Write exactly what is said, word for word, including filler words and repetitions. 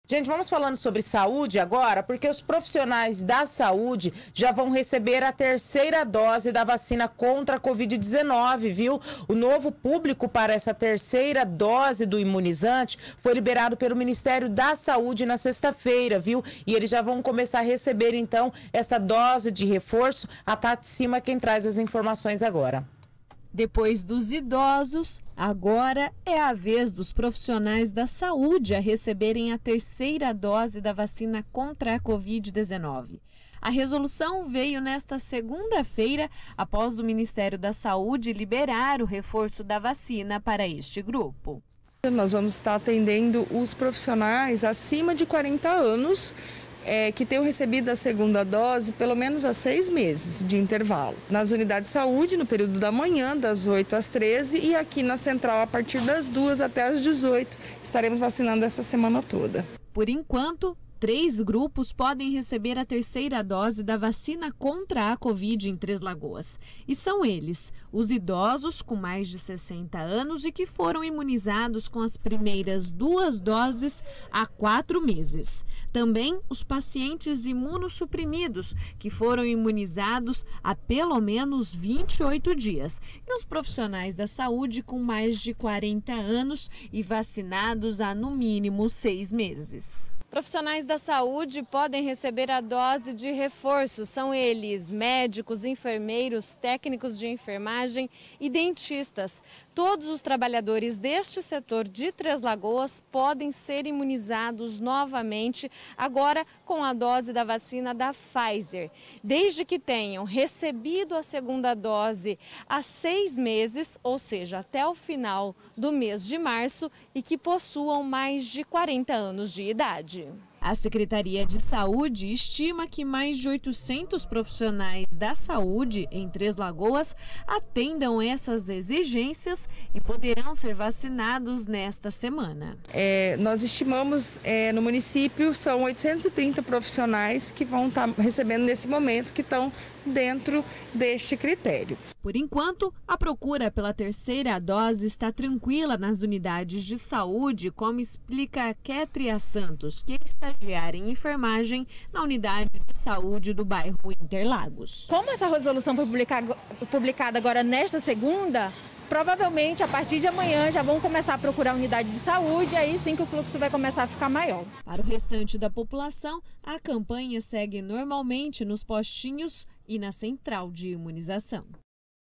Gente, vamos falando sobre saúde agora, porque os profissionais da saúde já vão receber a terceira dose da vacina contra a covid dezenove, viu? O novo público para essa terceira dose do imunizante foi liberado pelo Ministério da Saúde na sexta-feira, viu? E eles já vão começar a receber, então, essa dose de reforço. A Tati Cima quem traz as informações agora. Depois dos idosos, agora é a vez dos profissionais da saúde a receberem a terceira dose da vacina contra a covid dezenove. A resolução veio nesta segunda-feira, após o Ministério da Saúde liberar o reforço da vacina para este grupo. Nós vamos estar atendendo os profissionais acima de quarenta anos, É, que tenham recebido a segunda dose pelo menos há seis meses de intervalo. Nas unidades de saúde, no período da manhã, das oito às treze, e aqui na central, a partir das duas até às dezoito, estaremos vacinando essa semana toda. Por enquanto, três grupos podem receber a terceira dose da vacina contra a Covid em Três Lagoas. E são eles, os idosos com mais de sessenta anos e que foram imunizados com as primeiras duas doses há quatro meses. Também os pacientes imunossuprimidos, que foram imunizados há pelo menos vinte e oito dias. E os profissionais da saúde com mais de quarenta anos e vacinados há no mínimo seis meses. Profissionais da saúde podem receber a dose de reforço. São eles médicos, enfermeiros, técnicos de enfermagem e dentistas. Todos os trabalhadores deste setor de Três Lagoas podem ser imunizados novamente, agora com a dose da vacina da Pfizer. Desde que tenham recebido a segunda dose há seis meses, ou seja, até o final do mês de março, e que possuam mais de quarenta anos de idade. A Secretaria de Saúde estima que mais de oitocentos profissionais da saúde em Três Lagoas atendam essas exigências e poderão ser vacinados nesta semana. É, nós estimamos é, no município são oitocentos e trinta profissionais que vão estar recebendo nesse momento, que estão dentro deste critério. Por enquanto, a procura pela terceira dose está tranquila nas unidades de saúde, como explica a Kétria Santos, que é estagiária em enfermagem na unidade de saúde do bairro Interlagos. Como essa resolução foi publicada agora nesta segunda, provavelmente a partir de amanhã já vão começar a procurar a unidade de saúde, aí sim que o fluxo vai começar a ficar maior. Para o restante da população, a campanha segue normalmente nos postinhos e na central de imunização.